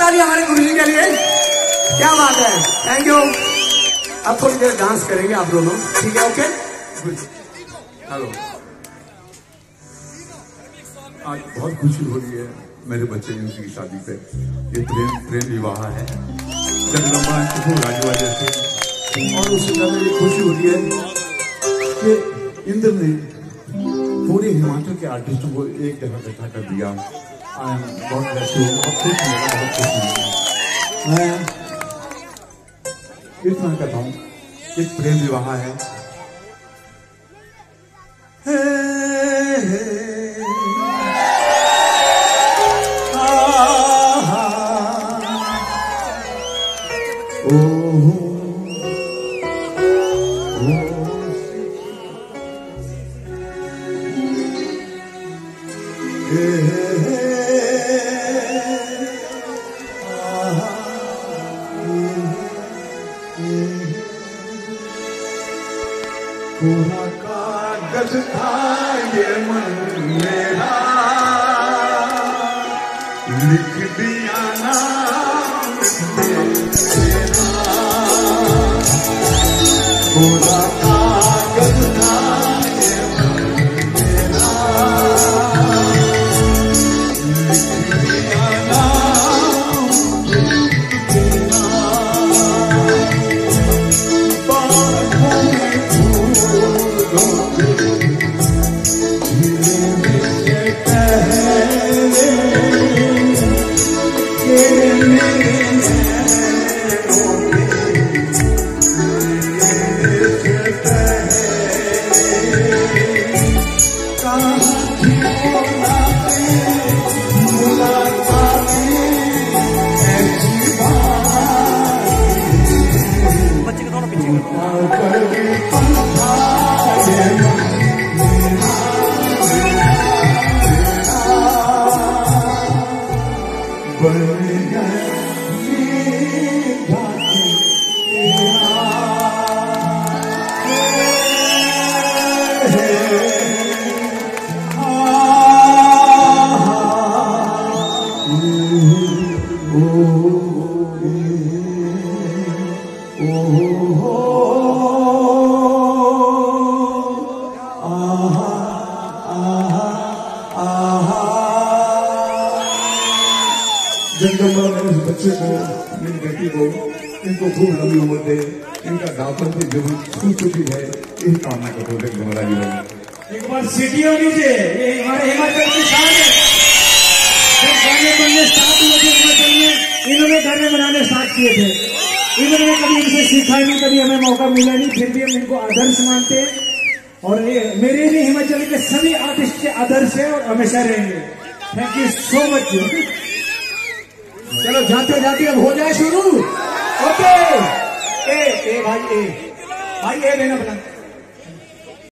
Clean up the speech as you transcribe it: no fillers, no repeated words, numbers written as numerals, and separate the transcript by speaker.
Speaker 1: ताली हमारे गुरुजी के लिए। क्या बात है, थैंक यू। अब थोड़ी देर डांस करेंगे आप दोनों, ठीक है? Okay,
Speaker 2: hello. आज बहुत खुशी हो रही है मेरे बच्चे की शादी पे। ये प्रेम विवाह है जगदम्बा राजवा जैसे, और उससे ज्यादा ये खुशी हो रही है कि इंद्र ने पूरे हिमाचल के आर्टिस्टों को एक जगह इकट्ठा कर दिया। I am God bless you. बहुत खुश हूँ, बहुत खुश हूँ। मैं इतना कहता हूँ, एक प्रेम विवाह है। पूरा कागज था ये मन मेरा, लिख दिया नाम तेरा। पूरा कागज था ये मन मेरा, लिख दिया नाम तेरा। बातों में जगदम्बा मेरे बच्चे को, मेरी बेटी को, इनको खूब लंबी उम्र दे, इनका दाम्पत्य जीवन सुखी है, यही कामना करते हो जगदम्बा जीवन।
Speaker 3: एक बार सिटी होनी चाहिए, ये हमारे हिमाचल की शान है। जब गाने बनने स्टार्ट हुए थे हिमाचल में, इन्होंने गाने बनाने स्टार्ट किए थे। इन्होंने कभी इनसे सीखा नहीं, कभी हमें मौका मिला नहीं, फिर भी हम इनको आदर्श मानते हैं। और ये मेरे लिए हिमाचल के सभी आर्टिस्ट के आदर्श है और हमेशा रहेंगे। Thank you so much. चलो जाते जाते अब हो जाए शुरू। ओके, ए भाई, ए भाई, ए देना बना।